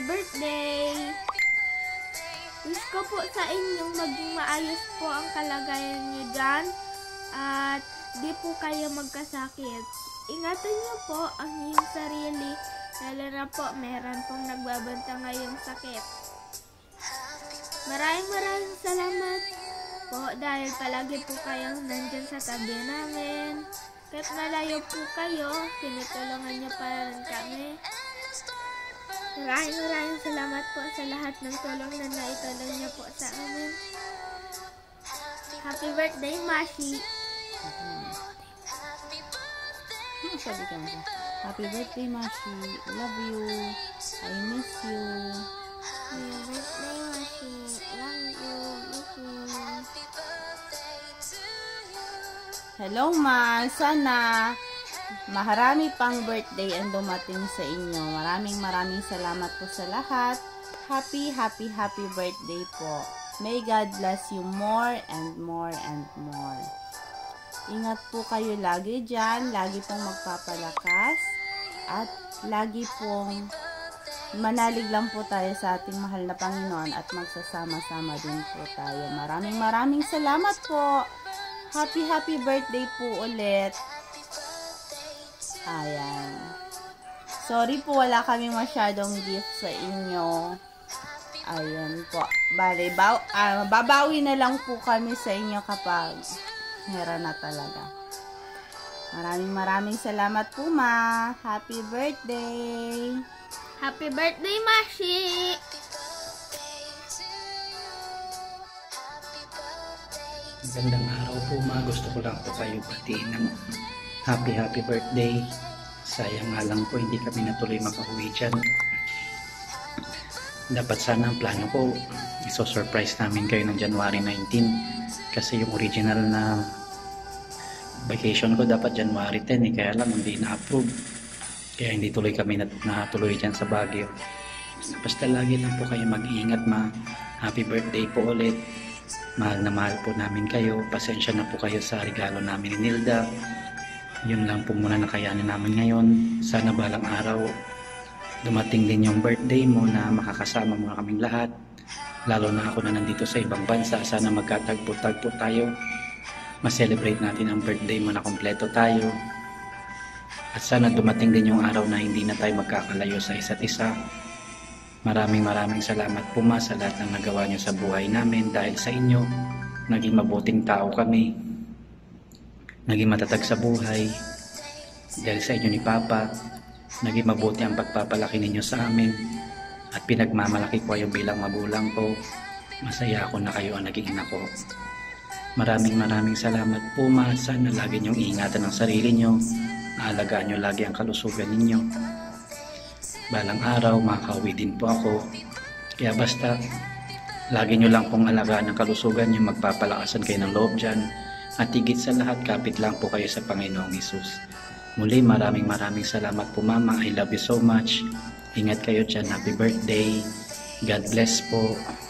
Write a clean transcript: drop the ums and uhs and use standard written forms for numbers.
birthday! Wish ko po sa inyong maging maayos po ang kalagayan niyo dyan at di po kayo magkasakit. Ingatan niyo po ang inyong sarili, lalo na po meron pong nagbabanta ngayong sakit. Maraming salamat po dahil palagi po kayong nandyan sa tabi namin. Kahit malayo po kayo, tinutulungan niyo pa rin kami. Maraming salamat po sa lahat ng tulong na naitulong niyo po sa amin. Happy birthday, Mashi! Sabi ka mo. Happy birthday, Mashi. Love you. I miss you. Happy birthday, Mashi. Love you. Miss you. Hello, Ma. Sana maharami pang birthday ang dumating sa inyo. Maraming salamat po sa lahat. Happy birthday po. May God bless you more and more and more. Ingat po kayo lagi dyan. Lagi pong magpapalakas. At lagi pong manalig lang po tayo sa ating mahal na Panginoon at magsasama-sama din po tayo. Maraming salamat po. Happy birthday po ulit. Ayan. Sorry po, wala kami masyadong gift sa inyo. Ayan po. Bale, babawi na lang po kami sa inyo kapag meron na talaga. Maraming salamat po, Ma. Happy birthday. Happy birthday, Mashi! Magandang araw po, Ma. Gusto ko lang po kayo batiin ng happy birthday. Sayang nga lang po hindi kami natuloy makauwi dyan. Dapat sana ang plano ko iso-surprise namin kayo ng January 19 kasi yung original na vacation ko dapat January 10 kaya lang hindi na-approve. Kaya hindi tuloy kami natuloy dyan sa Baguio. Basta lagi lang po kayo mag-iingat, Ma. Happy birthday po ulit. Mahal na mahal po namin kayo. Pasensya na po kayo sa regalo namin ni Nilda. Yun lang po muna nakayanin namin ngayon. Sana balang araw dumating din yung birthday mo na makakasama mo na kaming lahat. Lalo na ako na nandito sa ibang bansa. Sana magkatagpo-tagpo tayo. Ma-celebrate natin ang birthday mo na kompleto tayo. At sana dumating din yung araw na hindi na tayo magkakalayo sa isa't isa. Maraming salamat po, Ma, sa lahat ng nagawa nyo sa buhay namin. Dahil sa inyo, naging mabuting tao kami. Naging matatag sa buhay. Dahil sa inyo ni Papa, naging mabuti ang pagpapalaki ninyo sa amin. At pinagmamalaki ko yung bilang magulang ko. Masaya ako na kayo ang naging ina ko. Maraming salamat po, Ma. Sana lagi nyong ingatan ang sarili nyo. Aalagaan nyo lagi ang kalusugan ninyo. Balang araw, makakauwi din po ako. Kaya basta, lagi nyo lang pong alagaan ang kalusugan nyo, magpapalakasan kayo ng loob dyan. At higit sa lahat, kapit lang po kayo sa Panginoong Hesus. Muli, maraming salamat po, Mama. I love you so much. Ingat kayo dyan. Happy birthday. God bless po.